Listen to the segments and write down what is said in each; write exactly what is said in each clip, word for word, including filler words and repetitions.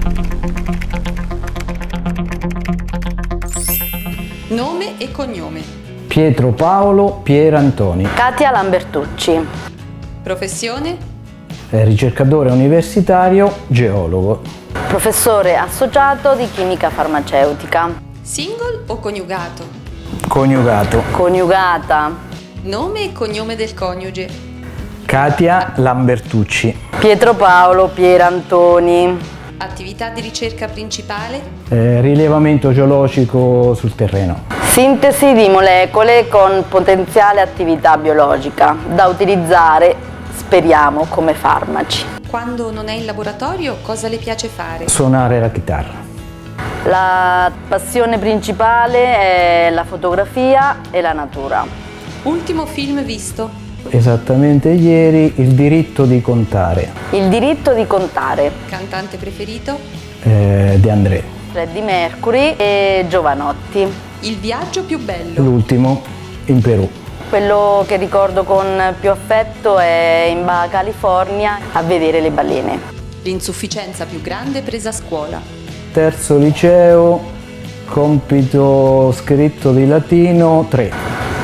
Nome e cognome. Pietro Paolo Pierantoni. Katia Lambertucci. Professione. È ricercatore universitario, geologo. Professore associato di chimica farmaceutica. Single o coniugato? Coniugato. Coniugata. Nome e cognome del coniuge. Katia Lambertucci. Pietro Paolo Pierantoni. Attività di ricerca principale. Eh, rilevamento geologico sul terreno. Sintesi di molecole con potenziale attività biologica da utilizzare, speriamo, come farmaci. Quando non è in laboratorio, cosa le piace fare? Suonare la chitarra. La passione principale è la fotografia e la natura. Ultimo film visto? Esattamente ieri, Il diritto di contare. Il diritto di contare. Cantante preferito? Eh, De André. Freddie Mercury e Giovanotti. Il viaggio più bello? L'ultimo, in Perù. Quello che ricordo con più affetto è in Baja California a vedere le balene. L'insufficienza più grande presa a scuola? Terzo liceo, compito scritto di latino, tre.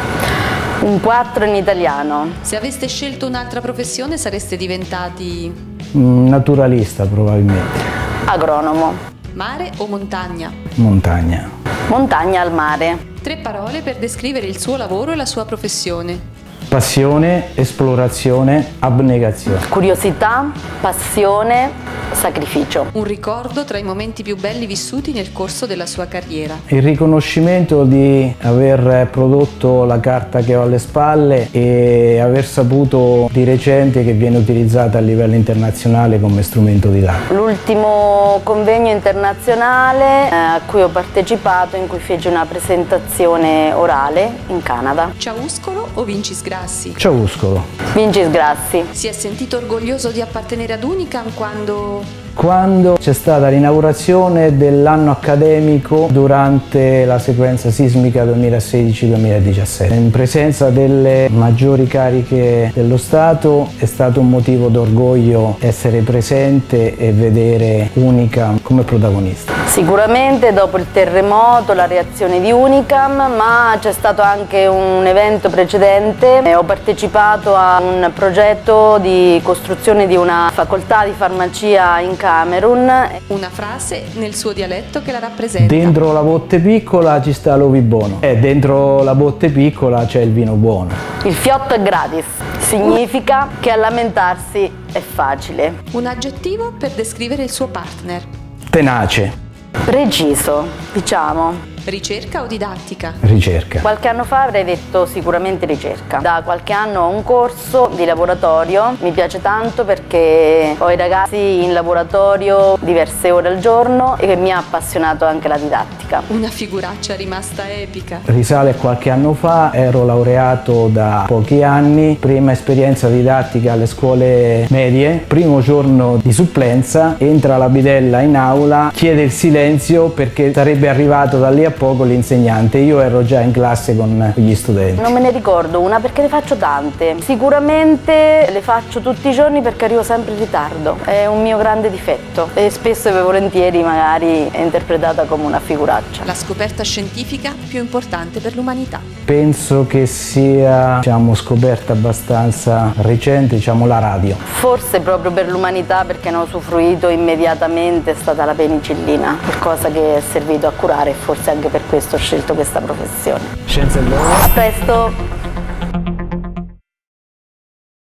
Un quattro in italiano. Se aveste scelto un'altra professione sareste diventati? Mm, naturalista probabilmente. Agronomo. Mare o montagna? Montagna. Montagna al mare. Tre parole per descrivere il suo lavoro e la sua professione. Passione, esplorazione, abnegazione. Curiosità, passione, sacrificio. Un ricordo tra i momenti più belli vissuti nel corso della sua carriera. Il riconoscimento di aver prodotto la carta che ho alle spalle e aver saputo di recente che viene utilizzata a livello internazionale come strumento didattico. L'ultimo convegno internazionale eh, a cui ho partecipato, in cui feci una presentazione orale in Canada. Ciauscolo o Vincis Grassi? Ciauscolo. Vincis Grassi. Si è sentito orgoglioso di appartenere ad Unicam quando? Quando c'è stata l'inaugurazione dell'anno accademico durante la sequenza sismica duemilasedici duemiladiciassette. In presenza delle maggiori cariche dello Stato è stato un motivo d'orgoglio essere presente e vedere Unicam come protagonista. Sicuramente dopo il terremoto la reazione di Unicam, ma c'è stato anche un evento precedente. Ho partecipato a un progetto di costruzione di una facoltà di farmacia in Camerun. Una frase nel suo dialetto che la rappresenta. Dentro la botte piccola ci sta l'ovi buono e dentro la botte piccola c'è il vino buono. Il fiotto è gratis, significa che a lamentarsi è facile. Un aggettivo per descrivere il suo partner. Tenace. Preciso, diciamo. Ricerca o didattica? Ricerca. Qualche anno fa avrei detto sicuramente ricerca. Da qualche anno ho un corso di laboratorio, mi piace tanto perché ho i ragazzi in laboratorio diverse ore al giorno e che mi ha appassionato anche la didattica. Una figuraccia rimasta epica. Risale a qualche anno fa, ero laureato da pochi anni, prima esperienza didattica alle scuole medie, primo giorno di supplenza, entra la bidella in aula, chiede il silenzio perché sarebbe arrivato da lì a poco l'insegnante, io ero già in classe con gli studenti. Non me ne ricordo una perché ne faccio tante, sicuramente le faccio tutti i giorni perché arrivo sempre in ritardo, è un mio grande difetto e spesso e volentieri magari è interpretata come una figuraccia. La scoperta scientifica più importante per l'umanità? Penso che sia, diciamo, scoperta abbastanza recente, diciamo, la radio. Forse proprio per l'umanità perché ne ho usufruito immediatamente è stata la penicillina, qualcosa che è servito a curare e forse anche per questo ho scelto questa professione. Scienza e loro. A presto!